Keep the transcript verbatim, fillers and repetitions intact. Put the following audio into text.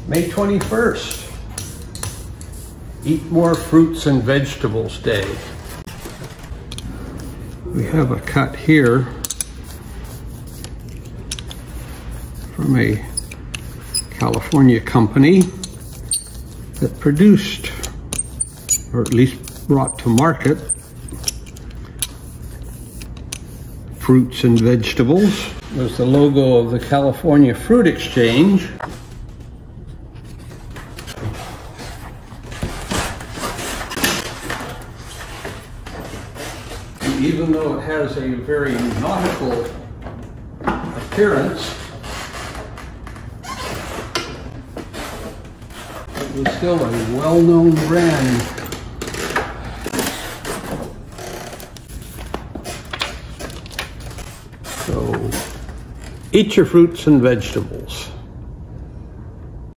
May twenty-first, Eat More Fruits and Vegetables Day. We have a cut here from a California company that produced, or at least brought to market, fruits and vegetables. There's the logo of the California Fruit Exchange. And even though it has a very nautical appearance, it was still a well-known brand. So, eat your fruits and vegetables.